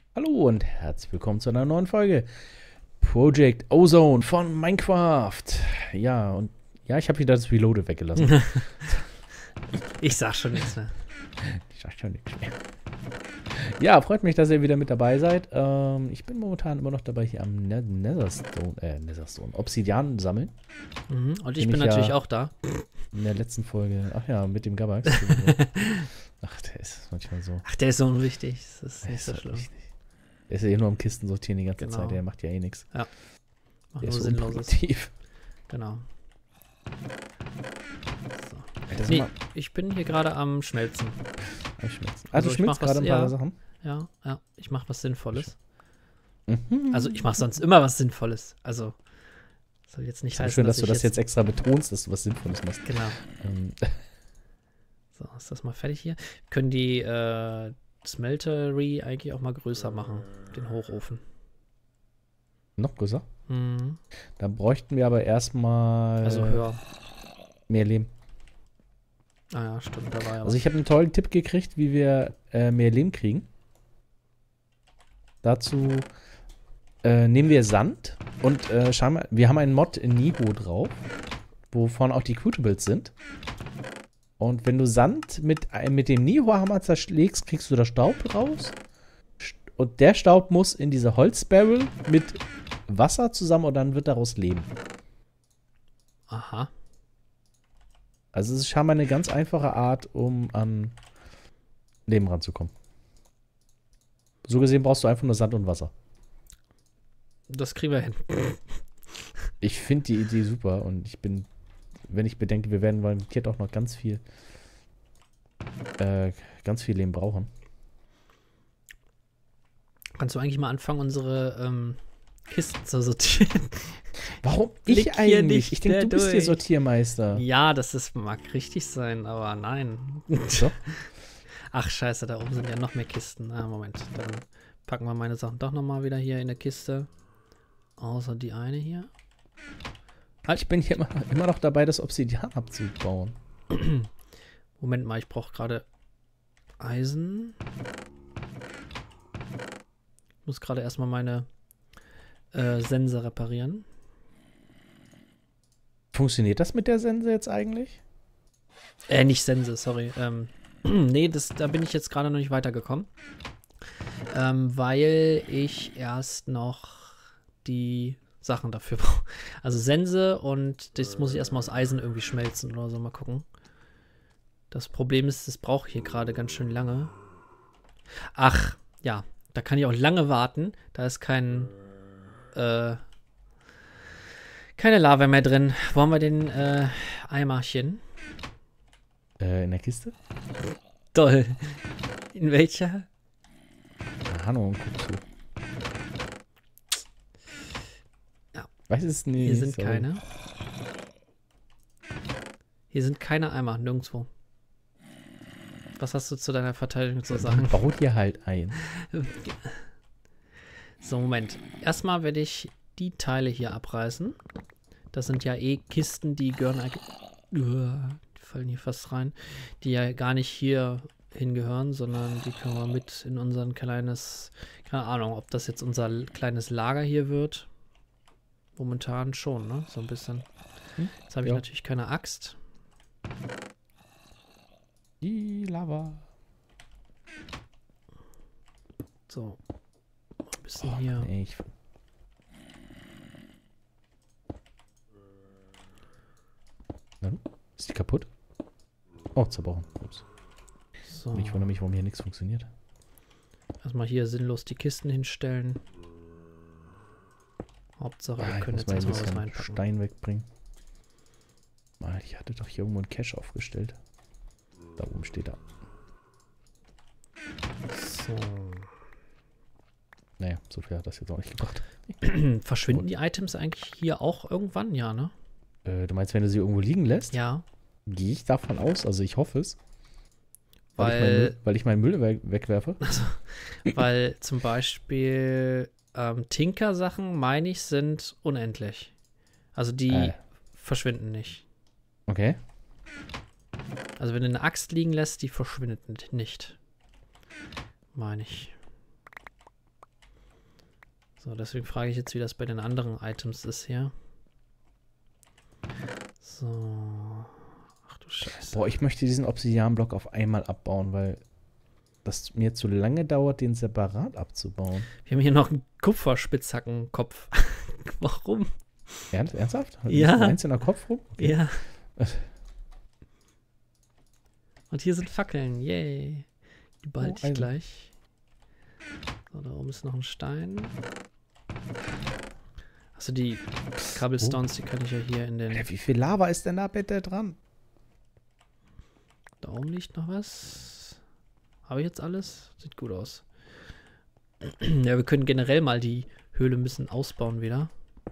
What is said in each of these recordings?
Hallo und herzlich willkommen zu einer neuen Folge Project Ozone von Minecraft. Ja, und ja, ich habe wieder das Reloaded weggelassen. Ich sag schon nichts mehr. Ich sag schon nichts mehr. Ja, freut mich, dass ihr wieder mit dabei seid. Ich bin momentan immer noch dabei, hier am Netherstone, Obsidian sammeln. Und ich Den bin ich natürlich ja auch da. in der letzten Folge, ach ja, mit dem Gabax. Ach, der ist manchmal so. Ach, der ist so unwichtig. Das ist Der nicht ist so halt schlimm. wichtig. Der ist ja eh nur am Kisten sortieren die ganze Genau. Zeit. Der macht ja eh nichts. Ja. Mach Der nur ist so Sinnloses. unproduktiv. Genau. So. Alter, sag Nee, mal, ich bin hier gerade am Schmelzen. schmelzen. Also Du ich schmilzt mach was- gerade ein paar ja. Sachen. Ja, ich mach was Sinnvolles. Mhm. Also ich mach sonst immer was Sinnvolles. Also soll jetzt nicht Ist aber heißen, schön, dass du ich das jetzt extra betonst, dass du was Sinnvolles machst. Genau. Ähm, So, ist das mal fertig hier? Wir können die Smeltery eigentlich auch mal größer machen. Den Hochofen. noch größer. Mhm. Da bräuchten wir aber erstmal Also höher. mehr Lehm. Ah ja, stimmt, da war ja Also ich habe einen tollen Tipp gekriegt, wie wir mehr Lehm kriegen. Dazu nehmen wir Sand und schauen wir haben einen Mod in Niho drauf, wovon auch die Cutables sind. Und wenn du Sand mit dem Niho-Hammer zerschlägst, kriegst du da Staub raus. Und der Staub muss in diese Holzbarrel mit Wasser zusammen und dann wird daraus Lehm. Aha. Also es ist scheinbar eine ganz einfache Art, um an Lehm ranzukommen. So gesehen brauchst du einfach nur Sand und Wasser. Das kriegen wir hin. Ich finde die Idee super und ich bin, wenn ich bedenke, wir werden garantiert auch noch ganz viel Lehm brauchen. Kannst du eigentlich mal anfangen, unsere Kisten zu sortieren? Warum Blick ich hier eigentlich? nicht Ich denke, mehr du bist hier durch. Sortiermeister. Ja, mag richtig sein, aber nein. Doch. Ach, scheiße, da oben sind ja noch mehr Kisten. Ah, Moment. Dann packen wir meine Sachen doch nochmal wieder hier in der Kiste. Außer die eine hier. Ich bin hier immer noch dabei, das Obsidian abzubauen. Moment mal, ich brauche gerade Eisen. Ich muss gerade erstmal meine Sense reparieren. Funktioniert das mit der Sense jetzt eigentlich? Nicht Sense, sorry. Nee, da bin ich jetzt gerade noch nicht weitergekommen. Weil ich erst noch die Sachen dafür brauche. Also Sense und das muss ich erstmal aus Eisen irgendwie schmelzen oder so. Mal gucken. Das Problem ist, das braucht hier gerade ganz schön lange. Ach, ja. Da kann ich auch lange warten. Da ist keine Lava mehr drin. Wo haben wir den Eimerchen? In der Kiste? Toll. In welcher? Keine Ahnung, guck zu. Ja. Weiß es nicht. Hier sind sorry. keine. Hier sind keine Eimer, nirgendwo. Was hast du zu deiner Verteidigung zu sagen? Bau dir halt ein. So, Moment. Erstmal werde ich die Teile hier abreißen. Das sind ja eh Kisten, die gehören eigentlich. Die fallen hier fast rein. Die ja gar nicht hier hingehören, sondern die können wir mit in unser kleines. Keine Ahnung, ob das jetzt unser kleines Lager hier wird. Momentan schon, ne? So ein bisschen. Jetzt habe ich Ja. natürlich keine Axt. Die Lava. So. Ein bisschen hier. Nee, ist die kaputt? Oh, zerbrochen. Ups. So. Und ich wundere mich, warum hier nichts funktioniert. Erstmal hier sinnlos die Kisten hinstellen. Hauptsache, wir Ich können muss jetzt mal ein erstmal was bisschen reinpacken. Stein wegbringen. Ich hatte doch hier irgendwo einen Cache aufgestellt. Da oben steht er. So. Naja, so viel hat das jetzt auch nicht gebracht. Verschwinden die Items eigentlich hier auch irgendwann? Ja, ne? Du meinst, wenn du sie irgendwo liegen lässt? Ja. Gehe ich davon aus, also ich hoffe es. Weil Weil ich meinen Müll wegwerfe. weil zum Beispiel Tinker-Sachen, meine ich, sind unendlich. Also die verschwinden nicht. Okay. Also wenn du eine Axt liegen lässt, die verschwindet nicht. Meine ich. So, deswegen frage ich jetzt, wie das bei den anderen Items ist hier. So. Ach du Scheiße. Boah, ich möchte diesen Obsidianblock auf einmal abbauen, weil das mir zu lange dauert, den separat abzubauen. Wir haben hier noch einen Kupferspitzhackenkopf. Warum? Ernsthaft? Ja. Ist eins in der Kopf rum? Okay. Ja. Und hier sind Fackeln. Yay. Die behalte ich gleich. So, da oben ist noch ein Stein. Also die Cobblestones, die kann ich ja hier in den... Wie viel Lava ist denn da bitte dran? Da oben liegt noch was. Habe ich jetzt alles? Sieht gut aus. Ja, wir können generell mal die Höhle ein bisschen ausbauen wieder.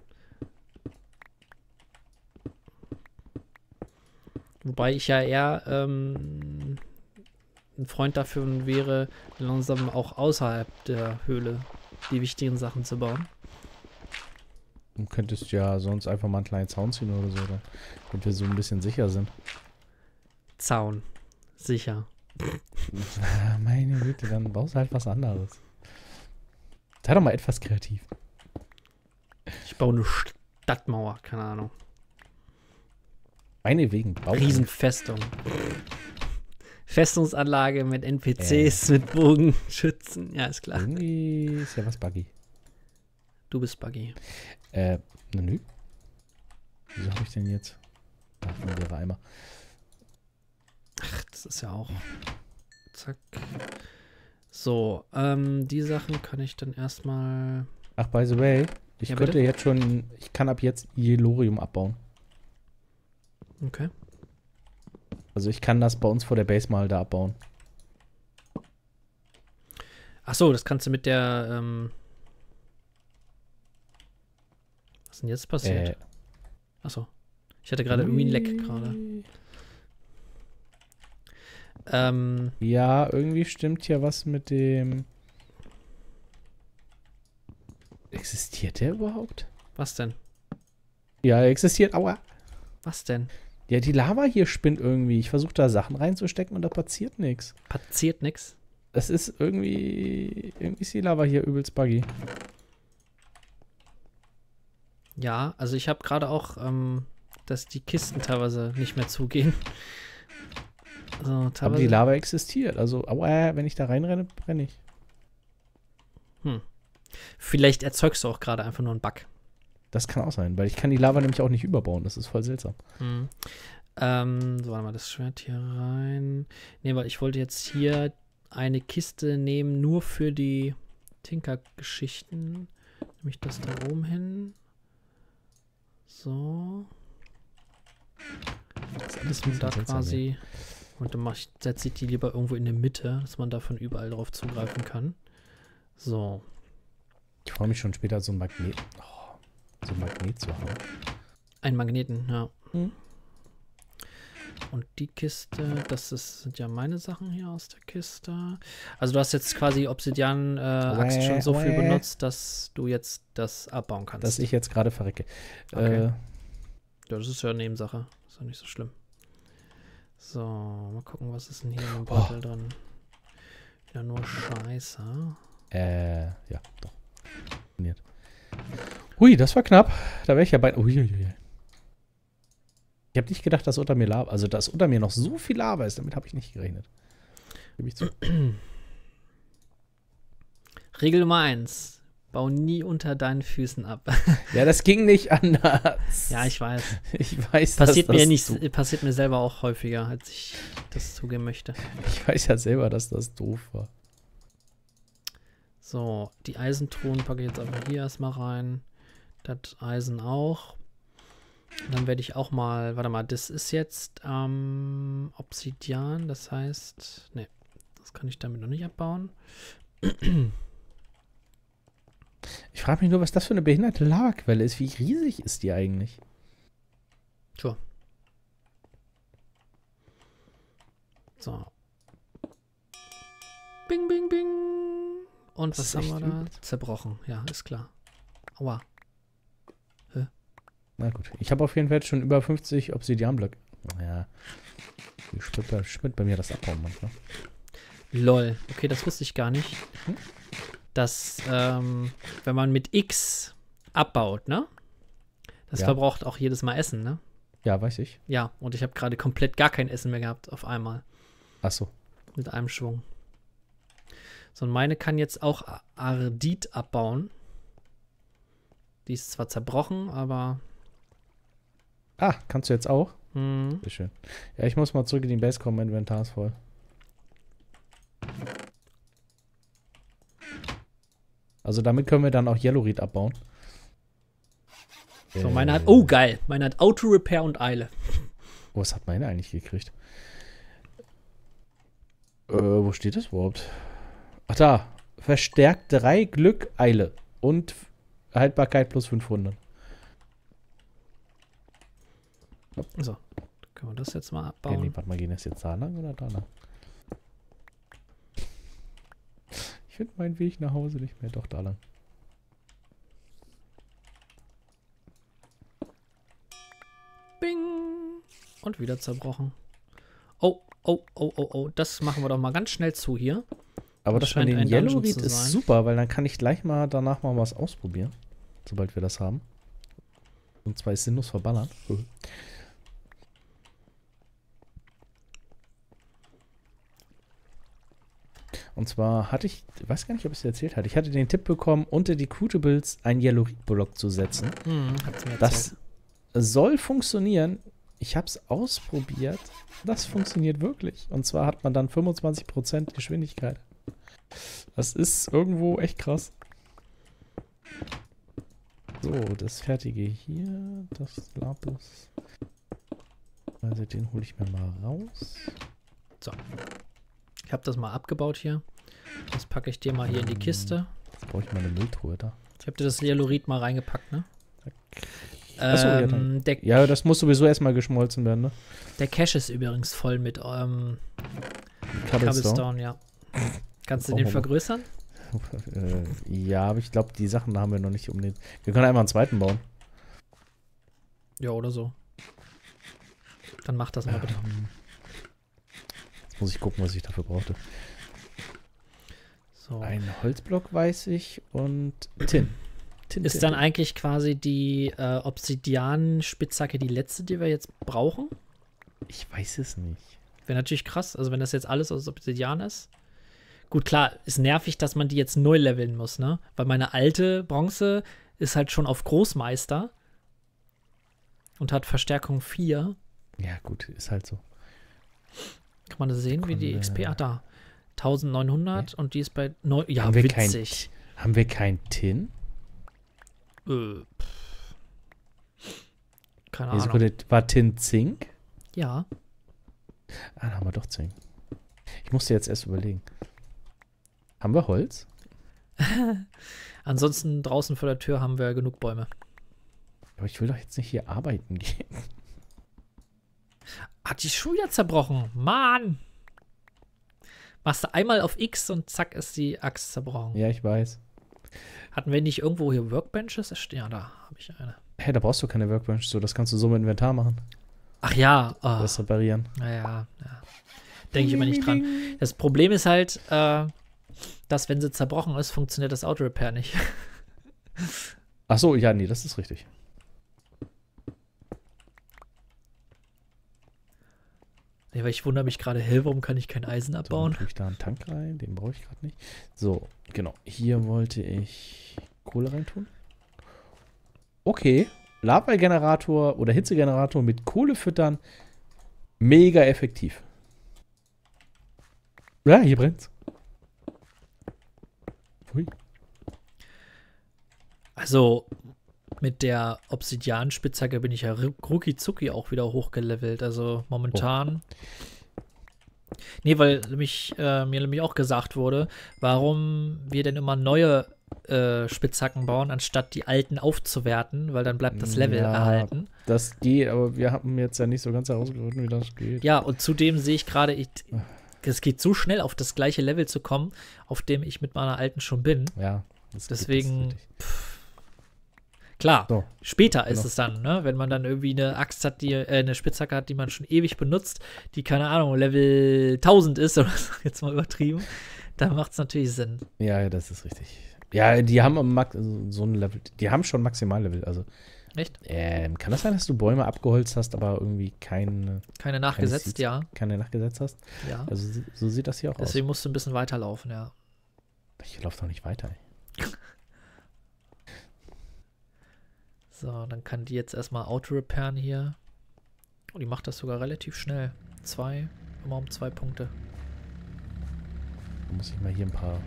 Wobei ich ja eher ein Freund dafür wäre, langsam auch außerhalb der Höhle die wichtigen Sachen zu bauen. Du könntest ja sonst einfach mal einen kleinen Zaun ziehen oder so, damit wir so ein bisschen sicher sind. Zaun. Sicher. Meine Güte, dann baust du halt was anderes. Sei doch mal etwas kreativ. Ich baue eine Stadtmauer, keine Ahnung. Meinetwegen, Bau. Riesenfestung. Festungsanlage mit NPCs, mit Bogenschützen. Ja, ist klar. Irgendwie ist ja was buggy. Du bist buggy. Nö. Wieso habe ich denn jetzt? Ach, der Eimer. Ach, das ist ja auch. Zack. So, die Sachen kann ich dann erstmal. Ach, by the way, ich könnte bitte? jetzt schon, ich kann ab jetzt Yellorium abbauen. Okay. Also ich kann das bei uns vor der Base mal da abbauen. Ach so, das kannst du mit der, was ist denn jetzt passiert? Ach so. Ich hatte gerade irgendwie einen Leck gerade. Ja, irgendwie stimmt ja was mit dem... Existiert der überhaupt? Was denn? Ja, er existiert, aua. Was denn? Ja, die Lava hier spinnt irgendwie. Ich versuche da Sachen reinzustecken und da passiert nichts. Passiert nix? Das ist irgendwie ist die Lava hier übelst buggy. Ja, also ich habe gerade auch, dass die Kisten teilweise nicht mehr zugehen. Also, teilweise. Aber die Lava existiert. Also, aua, wenn ich da reinrenne, brenne ich. Vielleicht erzeugst du auch gerade einfach nur einen Bug. Das kann auch sein, weil ich kann die Lava nämlich auch nicht überbauen. Das ist voll seltsam. So, warte mal, das Schwert hier rein. Ne, weil ich wollte jetzt hier eine Kiste nehmen, nur für die Tinker-Geschichten. Nehme ich das da oben hin. So. Das ist alles Und da quasi. Und dann setze ich die lieber irgendwo in der Mitte, dass man davon überall drauf zugreifen kann. So. Ich freue mich schon später, so ein Magnet. So ein Magnet zu haben. Ein Magneten, ja. Mhm. Und die Kiste, sind ja meine Sachen hier aus der Kiste. Also du hast jetzt quasi Obsidian-Axt schon so viel benutzt, dass du jetzt das abbauen kannst. Dass ich jetzt gerade verrecke. Okay. Ja, das ist ja eine Nebensache. Ist ja nicht so schlimm. So, mal gucken, was ist denn hier im Beutel drin. Wieder nur Scheiße. Ja, doch. Hui, das war knapp. Da wäre ich ja bei... Uiuiui. Ich habe nicht gedacht, dass unter mir Lava... Also, dass unter mir noch so viel Lava ist. Damit habe ich nicht gerechnet. Gebe ich zu. Regel Nummer 1. Bau nie unter deinen Füßen ab. Ja, das ging nicht anders. Ja, ich weiß. Ich weiß, Passiert mir selber auch häufiger, als ich das zugeben möchte. Ich weiß ja selber, dass das doof war. So, die Eisentruhen packe ich jetzt einfach hier erstmal rein. Das Eisen auch. Und dann werde ich auch mal, warte mal, das ist jetzt Obsidian, das heißt, ne, das kann ich damit noch nicht abbauen. Ich frage mich nur, was das für eine behinderte Lavaquelle ist. Wie riesig ist die eigentlich? Sure. So. Bing, bing, bing. Und was haben wir da? Zerbrochen. Ja, ist klar. Aua. Na gut. Ich habe auf jeden Fall schon über 50 Obsidianblöcke. Ja. Spinnt bei mir das Abbauen manchmal. Lol. Okay, das wusste ich gar nicht. dass, wenn man mit X abbaut, ne? Das Ja. verbraucht auch jedes Mal Essen, ne? Ja, weiß ich. Ja, und ich habe gerade komplett gar kein Essen mehr gehabt auf einmal. Achso. Mit einem Schwung. So, und meine kann jetzt auch Ardit abbauen. Die ist zwar zerbrochen, aber. Ah, kannst du jetzt auch? Hm. Sehr schön. Ja, ich muss mal zurück in die Base kommen, mein Inventar ist voll. Also damit können wir dann auch Yellowreed abbauen. So, meine hat. Oh, geil. Meine hat Auto-Repair und Eile. Oh, was hat meine eigentlich gekriegt? Wo steht das überhaupt? Ach da. Verstärkt 3 Glück, Eile. Und Haltbarkeit plus 500. So, können wir das jetzt mal Okay, abbauen? nee, warte mal, gehen das jetzt da lang oder da lang? Ich finde meinen Weg nach Hause nicht mehr. Doch, da lang. Bing! Und wieder zerbrochen. Oh, oh, oh, oh, oh. Das machen wir doch mal ganz schnell zu hier. Aber Das das von scheint den ein Dungeon Yellowreed zu ist sein. super, weil dann kann ich gleich mal danach mal was ausprobieren. Sobald wir das haben. Und zwar ist sinnlos verballert. Und zwar hatte ich weiß gar nicht, ob ich es dir erzählt hatte. Ich hatte den Tipp bekommen, unter die Cutables einen Yellowreed-Block zu setzen. Hat's mir Das erzählt. soll funktionieren. Ich habe es ausprobiert. Das funktioniert wirklich. Und zwar hat man dann 25% Geschwindigkeit. Das ist irgendwo echt krass. So, das Fertige hier. Das Lapis. Also den hole ich mir mal raus. Ich habe das mal abgebaut hier. Das packe ich dir mal hier in die Kiste. Jetzt brauche ich mal eine Mülltruhe da. Ich habe dir das Yellowreed mal reingepackt, ne? Achso, ja, dann. Der, Ja, das muss sowieso erstmal geschmolzen werden, ne? der Cache ist übrigens voll mit Cobblestone, ja. Kannst du den vergrößern? Ja, aber ich glaube, die Sachen haben wir noch nicht um den. Wir können einmal einen zweiten bauen. Ja, oder so. Dann mach das mal bitte. Jetzt muss ich gucken, was ich dafür brauchte. So. Ein Holzblock weiß ich und Tin. Ist dann eigentlich quasi die Obsidian-Spitzhacke die letzte, die wir jetzt brauchen? Ich weiß es nicht. Wäre natürlich krass, also wenn das jetzt alles aus Obsidian ist. Gut, klar, ist nervig, dass man die jetzt neu leveln muss, ne? Weil meine alte Bronze ist halt schon auf Großmeister und hat Verstärkung 4. Ja, gut, ist halt so. Kann man das sehen, wie die XP? Ah, da. 1900 und die ist bei 9. Ja, Haben wir witzig. Haben wir kein Tin? Keine Nee, Ahnung. Sekunde, war Tin Zink? Ja. Ah, da haben wir doch Zink. Ich musste jetzt erst überlegen. Haben wir Holz? Ansonsten draußen vor der Tür haben wir genug Bäume. Aber ich will doch jetzt nicht hier arbeiten gehen. Hat die schon wieder zerbrochen. Mann! Machst du einmal auf X und zack ist die Axt zerbrochen. Ja, ich weiß. Hatten wir nicht irgendwo hier Workbenches? Ja, da habe ich eine. Hey, da brauchst du keine Workbench, so das kannst du so mit Inventar machen. Ach ja. Das reparieren. Naja, ja. Denke ich immer nicht dran. Das Problem ist halt, dass wenn sie zerbrochen ist, funktioniert das Auto-Repair nicht. Ach so, ja, nee, das ist richtig. Nee, weil ich wundere mich gerade, warum kann ich kein Eisen So, abbauen? dann tue ich da einen Tank rein, den brauche ich gerade nicht. So, genau. Hier wollte ich Kohle reintun. Okay. Lava-Generator oder Hitzegenerator mit Kohle füttern. Mega effektiv. Ja, hier brennt's. Hui. Also, mit der Obsidian-Spitzhacke bin ich ja rucki-zucki auch wieder hochgelevelt. Also momentan. Nee, weil mir nämlich auch gesagt wurde, warum wir denn immer neue Spitzhacken bauen, anstatt die alten aufzuwerten, weil dann bleibt das Level Ja, erhalten. Das geht, aber wir haben jetzt ja nicht so ganz herausgefunden, wie das geht. Ja, und zudem sehe ich gerade, es geht so schnell, auf das gleiche Level zu kommen, auf dem ich mit meiner alten schon bin. Ja, Deswegen, Klar, So, später ist genau. es dann, ne? Wenn man dann irgendwie eine Axt hat, eine Spitzhacke hat, die man schon ewig benutzt, die, keine Ahnung, Level 1000 ist, oder so, jetzt mal übertrieben, dann macht es natürlich Sinn. Ja, das ist richtig. Ja, die haben so ein Level, die haben schon Maximallevel. Also, Echt? kann das sein, dass du Bäume abgeholzt hast, aber irgendwie Keine nachgesetzt, Seeds, ja. keine nachgesetzt hast? Ja. Also, so sieht das hier auch Deswegen musst du ein bisschen weiterlaufen, ja. aus. Ich laufe doch nicht weiter. Ey. So, dann kann die jetzt erstmal auto-repairen hier. Oh, die macht das sogar relativ schnell. Immer um 2 Punkte. Da muss ich mal hier ein paar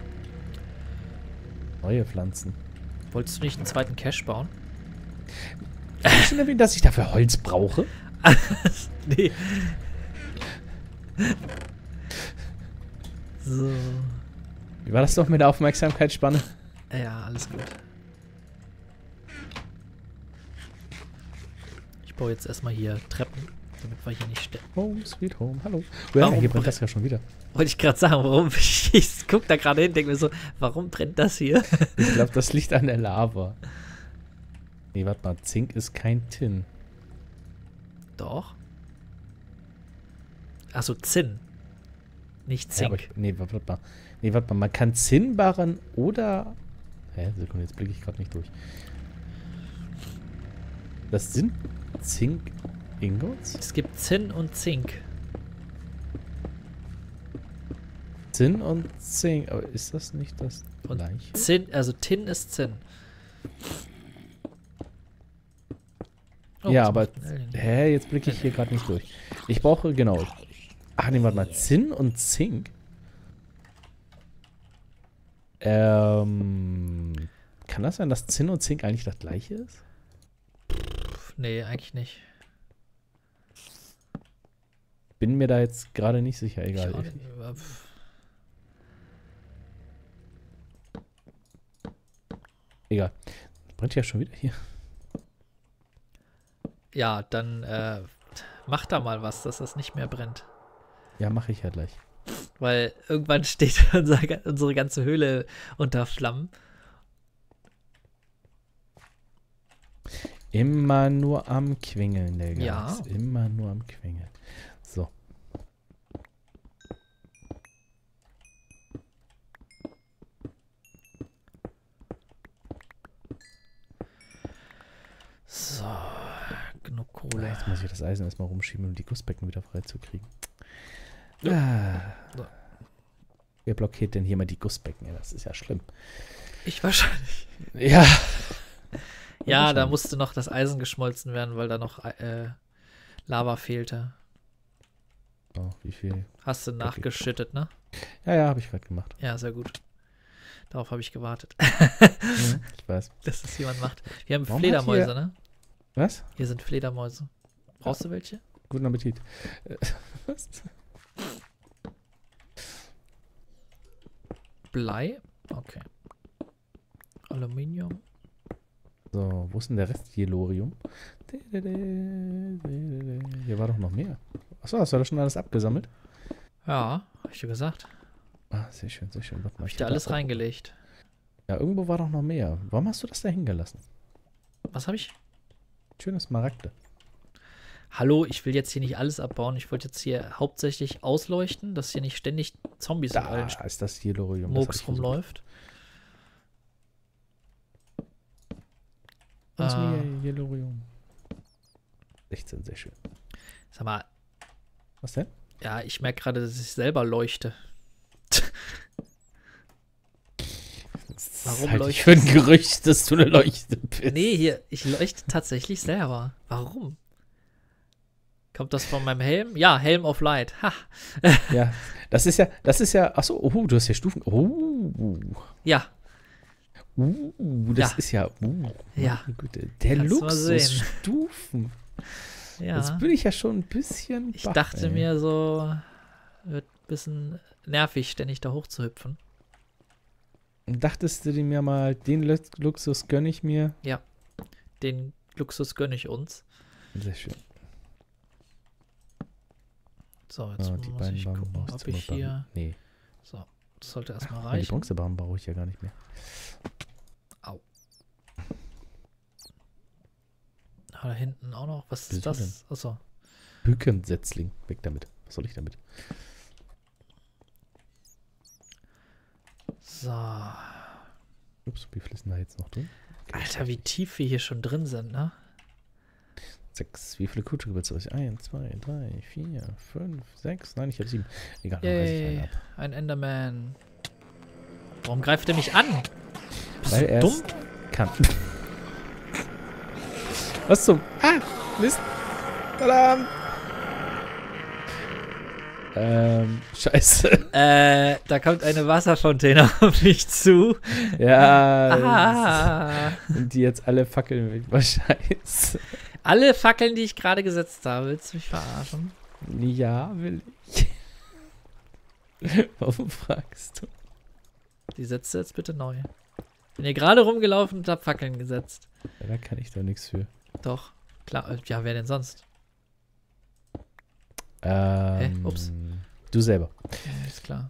neue pflanzen. Wolltest du nicht einen zweiten Cache bauen? Hast du schon erwähnt, dass ich dafür Holz brauche? Nee. So. Wie war das doch mit der Aufmerksamkeitsspanne? Ja, alles gut. Ich baue jetzt erstmal hier Treppen, damit wir hier nicht sterben. Home, sweet home, hallo. Ja, hier brennt das ja schon wieder. Wollte ich gerade sagen, warum? Ich guck da gerade hin, denke mir so, warum brennt das hier? Ich glaube, das liegt an der Lava. Nee, warte mal, Zink ist kein Tin. Doch. Achso, Zinn. Nicht Ja, Zink. aber warte mal. Nee, warte mal, man kann Zinn barren oder... Hä, Sekunde, jetzt blicke ich gerade nicht durch. Das sind Zink-Ingots? Es gibt Zinn und Zink. Zinn und Zink. Aber ist das nicht das Und gleiche? Zinn, also Tin ist Zinn. Ja, was aber... macht ein Alien hier? Hä, jetzt blicke ich hier gerade nicht durch. Ich brauche, genau... Ach nee, warte mal, Zinn und Zink? Kann das sein, dass Zinn und Zink eigentlich das gleiche ist? Nee, eigentlich nicht. Bin mir da jetzt gerade nicht sicher, egal. Ich auch nicht, aber Egal. Brennt ja schon wieder hier. ja, dann mach da mal was, dass das nicht mehr brennt. Ja, mache ich ja gleich. Weil irgendwann steht unsere ganze Höhle unter Flammen. Immer nur am Quengeln, der Geist. Ja. Immer nur am Quengeln. So. So, genug Kohle. Jetzt muss ich das Eisen erstmal rumschieben, um die Gussbecken wieder freizukriegen. Ja. Ah. So. Wer blockiert denn hier mal die Gussbecken? Ey, das ist ja schlimm. Ich wahrscheinlich. Ja. Ja, da musste noch das Eisen geschmolzen werden, weil da noch Lava fehlte. Oh, wie viel? Hast du nachgeschüttet, ne? Ja, habe ich gerade gemacht. Ja, sehr gut. Darauf habe ich gewartet, Ich weiß. dass das jemand macht. Wir haben Warum hat Fledermäuse, hier- ne? Was? Hier sind Fledermäuse. Brauchst du welche? Guten Appetit. Was? Blei? Okay. Aluminium. So, wo ist denn der Rest? Jelorium. Hier war doch noch mehr. Achso, hast du das schon alles abgesammelt? Ja, hab ich dir gesagt. Ah, sehr schön, sehr schön. Warte mal, Hab ich da alles auch- reingelegt. Ja, irgendwo war doch noch mehr. Warum hast du das da hingelassen? Was habe ich? Schönes Smaragde. Hallo, ich will jetzt hier nicht alles abbauen. Ich wollte jetzt hier hauptsächlich ausleuchten, dass hier nicht ständig Zombies und Da allen ist das Jelorium. Das hab Murks ich versucht. rumläuft. Das ist mir Jelorium. 16, sehr schön. Sag mal, Was denn? ja, ich merke gerade, dass ich selber leuchte. Warum Halt leuchtet ich für ein Gerücht, dass du eine Leuchte bist. Nee, hier, ich leuchte tatsächlich selber. Warum? Kommt das von meinem Helm? Ja, Helm of Light. Ha. Ja, das ist ja, achso, du hast ja Stufen. Ja, Das Ja. ist ja, Ja. meine Güte, der Kannst du mal sehen. Luxusstufen. ja. Jetzt bin ich ja schon ein bisschen Ich baff, dachte ey. mir so, wird ein bisschen nervig, ständig da hochzuhüpfen. Dachtest du dir mir mal, den Luxus gönne ich mir? Den Luxus gönne ich uns. Sehr schön. So, jetzt Oh, die muss beiden ich Barren gucken, brauche ich ob zur ich Not Barren. hier... Nee, So, das sollte erstmal die reichen. Bronzebarren brauche ich ja gar nicht mehr. Au. Da hinten auch noch. Was ist Wieso das? Achso. Kükensetzling. Weg damit. Was soll ich damit? So. Ups, wie viel ist denn da jetzt noch drin? Okay, Alter, wie tief wir hier schon drin sind, ne? 6. Wie viele Kugeln habe ich? 1, 2, 3, 4, 5, 6. Nein, ich habe 7. Egal, dann reiß ich einen Yay, ab. ein Enderman. Warum greift er mich an? Bist Weil du er dumm? es kann. Was zum... Ah! Mist! Verdammt! Scheiße. Da kommt eine Wasserfontäne auf mich zu. Ja. Und die jetzt alle fackeln mit. Was Scheiße. Alle Fackeln, die ich gerade gesetzt habe, willst du mich verarschen? Ja, will ich. Warum fragst du? Die setzt du jetzt bitte neu. Bin hier gerade rumgelaufen und hab Fackeln gesetzt. Ja, da kann ich doch nichts für. Doch, klar. Ja, wer denn sonst? Ups. Du selber. Ja, ist klar.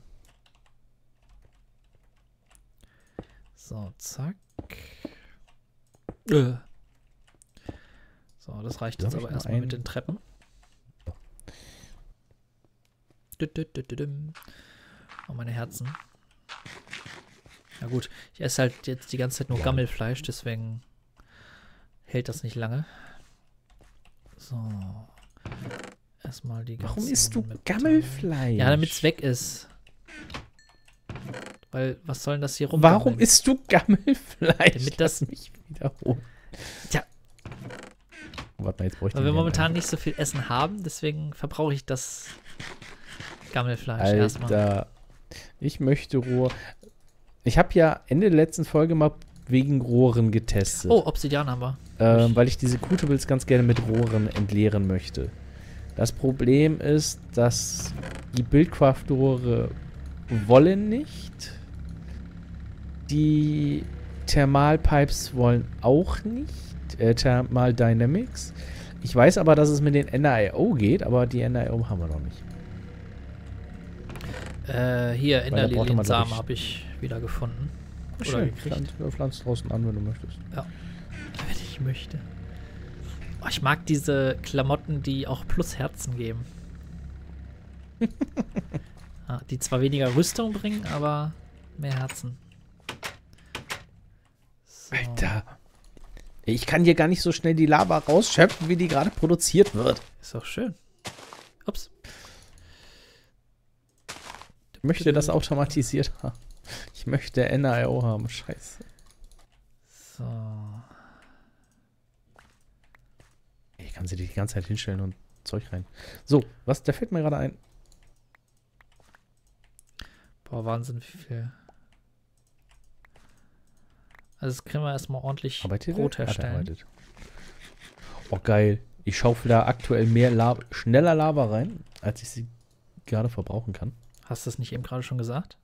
So, zack. So, das reicht Da jetzt hab ich aber noch erstmal einen. mit den Treppen. Oh, meine Herzen. Na gut, ich esse halt jetzt die ganze Zeit nur Gammelfleisch, deswegen hält das nicht lange. So. Erstmal die ganzen Warum isst du Metalle. Gammelfleisch? Ja, damit es weg ist. Weil, was soll denn das hier rum? Warum isst du Gammelfleisch? Damit das- Lass mich wiederholen. Tja. Warte mal, jetzt bräuchte Weil ich wir den momentan nicht so viel Essen haben, deswegen verbrauche ich das Gammelfleisch erstmal. Alter, ich möchte Rohr. Ich habe ja Ende der letzten Folge mal wegen Rohren getestet. Oh, Obsidian haben wir. Weil ich diese Kutables ganz gerne mit Rohren entleeren möchte. Das Problem ist, dass die Buildcraft-Rohre wollen nicht. Die Thermalpipes wollen auch nicht. Thermal Dynamics. Ich weiß aber, dass es mit den NIO geht, aber die NIO haben wir noch nicht. Hier, da braucht man, glaub Enderliliensamen ich- habe ich wieder gefunden. Oder Schön, gekriegt. pflanz draußen an, wenn du möchtest. Wenn ich möchte. Oh, ich mag diese Klamotten, die auch Plusherzen geben. Die zwar weniger Rüstung bringen, aber mehr Herzen. So. Alter. Ich kann hier gar nicht so schnell die Lava rausschöpfen, wie die gerade produziert wird. Ist doch schön. Ups. Ich möchte das automatisiert haben. Ich möchte NIO haben. Scheiße. So. Ich kann sie die ganze Zeit hinstellen und Zeug rein. So, was, da fällt mir gerade ein. Boah, Wahnsinn, wie viel. Also, das können wir erstmal ordentlich Arbeitet Brot er? Hat er herstellen. arbeitet. Oh, geil. Ich schaufel da aktuell mehr schneller Lava rein, als ich sie gerade verbrauchen kann. Hast du das nicht eben gerade schon gesagt?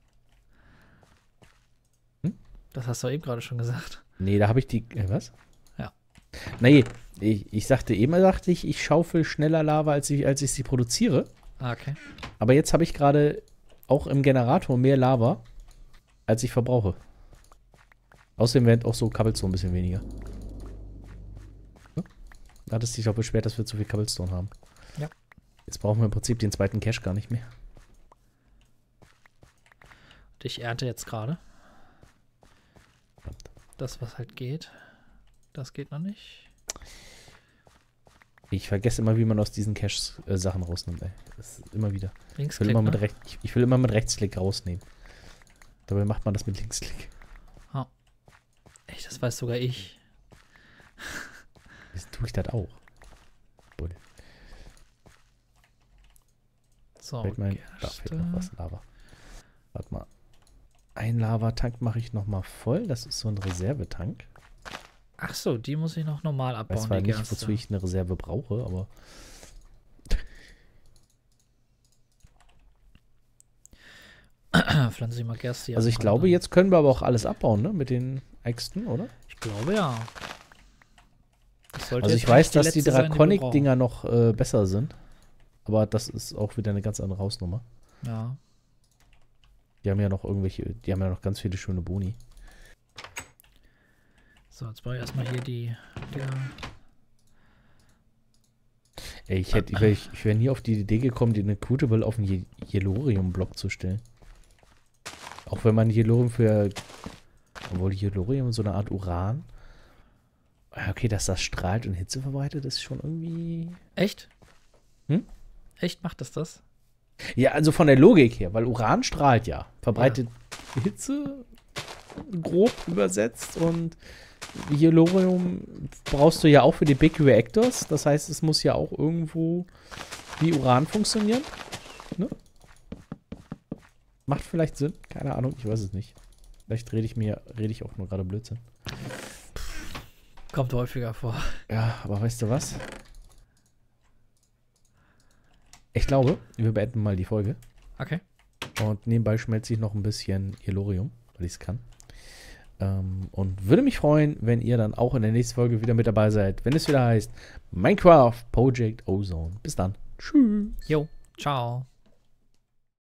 Hm? Das hast du eben gerade schon gesagt. Nee, da habe ich die. Was? Ja. Nee, ich sagte ich schaufel schneller Lava, als ich sie produziere. Ah, okay. Aber jetzt habe ich gerade auch im Generator mehr Lava, als ich verbrauche. Außerdem werden auch so Cobblestone ein bisschen weniger. Da hattest du dich auch beschwert, dass wir zu viel Cobblestone haben. Ja. Jetzt brauchen wir im Prinzip den zweiten Cache gar nicht mehr. Und ich ernte jetzt gerade. Das, was halt geht. Das geht noch nicht. Ich vergesse immer, wie man aus diesen Caches Sachen rausnimmt, ey. Das ist immer wieder. Ich will Linksklick, immer, ne? ich will immer mit Rechtsklick rausnehmen. Dabei macht man das mit Linksklick. Echt, das weiß sogar ich. Jetzt tue ich das auch. Bull. So, Da fehlt noch was, Lava. Warte mal. Ein Lavatank mache ich nochmal voll. Das ist so ein Reservetank. Ach so, die muss ich noch normal Ich weiß abbauen, zwar die nicht, Gerste. wozu ich eine Reserve brauche, aber Pflanze ich mal Gerste hier. also ich am glaube, Rand. jetzt können wir aber auch alles abbauen, ne? Mit den Äxten, oder? Ich glaube, ja. Das sollte Also jetzt ich weiß, eigentlich dass die letzte sein, wir Draconic-Dinger noch besser sind. Aber das ist auch wieder eine ganz andere Hausnummer. brauchen. Ja. Die haben ja noch die haben ja noch ganz viele schöne Boni. So, jetzt baue ich erstmal hier Ey, ich wäre nie auf die Idee gekommen, den Equutable auf einen Yellorium-Block zu stellen. Auch wenn man Yellorium obwohl Yellorium so eine Art Uran. Okay, dass das strahlt und Hitze verbreitet, ist schon irgendwie. Echt? Hm? Echt macht das? Ja, also von der Logik her, weil Uran strahlt ja. Verbreitet Hitze, grob übersetzt, und Yellorium brauchst du ja auch für die Big Reactors. Das heißt, es muss ja auch irgendwo wie Uran funktionieren. Ne? Macht vielleicht Sinn. Keine Ahnung, ich weiß es nicht. Vielleicht rede ich auch nur gerade Blödsinn. Kommt häufiger vor. Ja, aber weißt du was? Ich glaube, wir beenden mal die Folge. Okay. Und nebenbei schmelze ich noch ein bisschen Yellorium, weil ich es kann. Und würde mich freuen, wenn ihr dann auch in der nächsten Folge wieder mit dabei seid, wenn es wieder heißt Minecraft Project Ozone. Bis dann. Tschüss. Jo, ciao.